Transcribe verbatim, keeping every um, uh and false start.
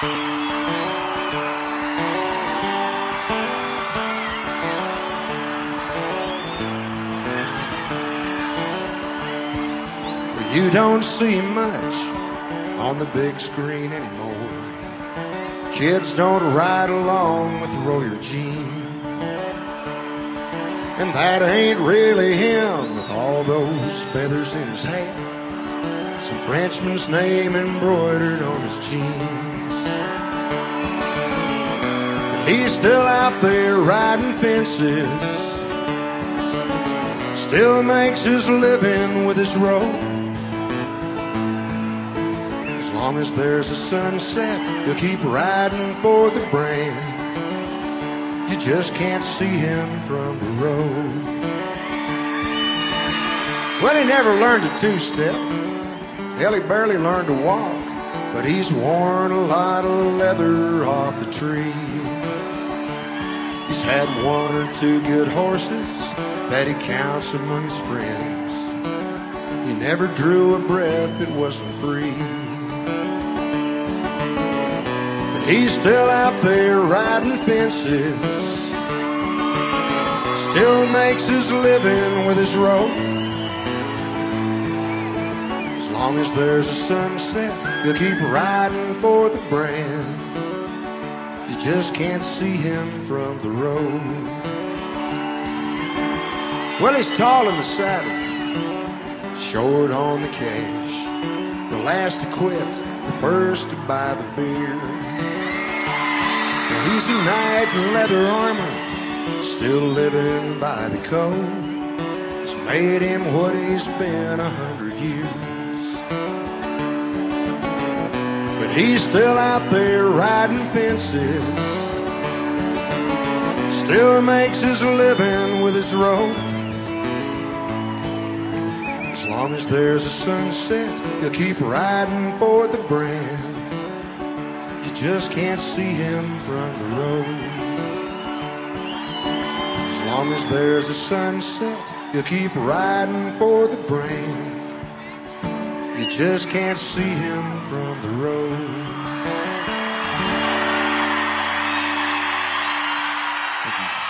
You don't see much on the big screen anymore. Kids don't ride along with Royer Jean. And that ain't really him with all those feathers in his hat, some Frenchman's name embroidered on his jeans. But he's still out there riding fences, still makes his living with his rope. As long as there's a sunset, he'll keep riding for the brand. You just can't see him from the road. Well, he never learned a two-step. Hell, he barely learned to walk. But he's worn a lot of leather off the tree. He's had one or two good horses that he counts among his friends. He never drew a breath that wasn't free. He's still out there riding fences, still makes his living with his rope. As long as there's a sunset, he'll keep riding for the brand. You just can't see him from the road. Well, he's tall in the saddle, short on the cash, the last to quit, the first to buy the beer. He's a knight in leather armor, still living by the code. It's made him what he's been a hundred years. But he's still out there riding fences, still makes his living with his rope. As long as there's a sunset, he'll keep riding for the brand. Just can't see him from the road. As long as there's a sunset, you'll keep riding for the brand. You just can't see him from the road. Thank you.